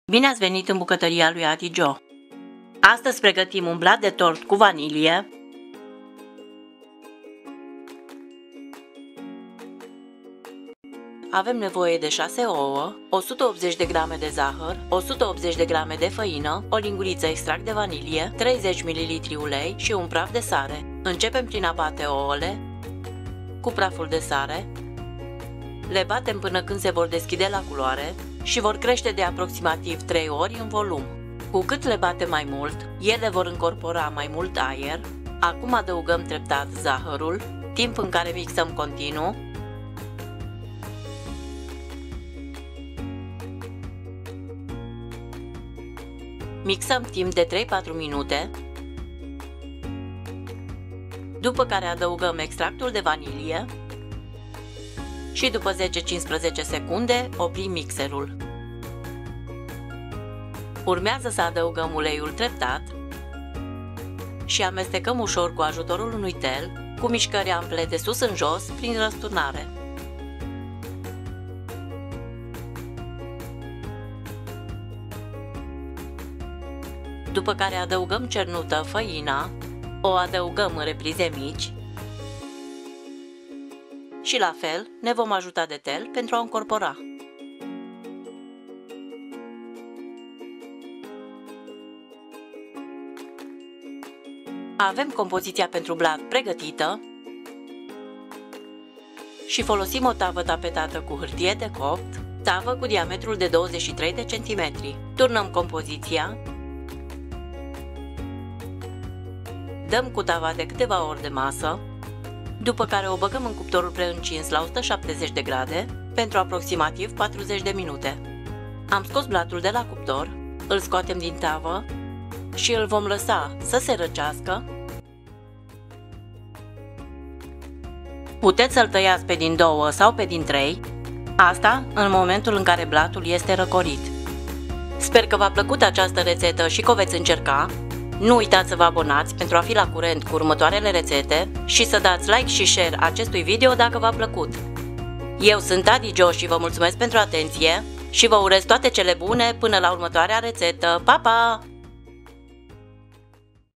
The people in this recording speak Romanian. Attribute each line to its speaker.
Speaker 1: Bine ați venit în bucătăria lui Adi Jo! Astăzi pregătim un blat de tort cu vanilie, avem nevoie de 6 ouă, 180 de grame de zahăr, 180 de grame de făină, o linguriță extract de vanilie, 30 ml ulei și un praf de sare. Începem prin a bate ouăle cu praful de sare. Le batem până când se vor deschide la culoare și vor crește de aproximativ 3 ori în volum. Cu cât le batem mai mult, ele vor încorpora mai mult aer. Acum adăugăm treptat zahărul, timp în care mixăm continuu. Mixăm timp de 3-4 minute, după care adăugăm extractul de vanilie și după 10-15 secunde oprim mixerul. Urmează să adăugăm uleiul treptat și amestecăm ușor cu ajutorul unui tel, cu mișcări ample de sus în jos prin răsturnare. După care adăugăm cernută, făina, o adăugăm în reprize mici și la fel ne vom ajuta de tel pentru a încorpora. Avem compoziția pentru blat pregătită și folosim o tavă tapetată cu hârtie de copt, tavă cu diametrul de 23 de cm. Turnăm compoziția, dăm cu tava de câteva ori de masă, după care o băgăm în cuptorul preîncins la 170 de grade pentru aproximativ 40 de minute. Am scos blatul de la cuptor, îl scoatem din tavă și îl vom lăsa să se răcească. Puteți să-l tăiați pe din 2 sau pe din 3, asta în momentul în care blatul este răcorit. Sper că v-a plăcut această rețetă și că o veți încerca. Nu uitați să vă abonați pentru a fi la curent cu următoarele rețete și să dați like și share acestui video dacă v-a plăcut. Eu sunt Adi Jo și vă mulțumesc pentru atenție și vă urez toate cele bune până la următoarea rețetă. Pa, pa!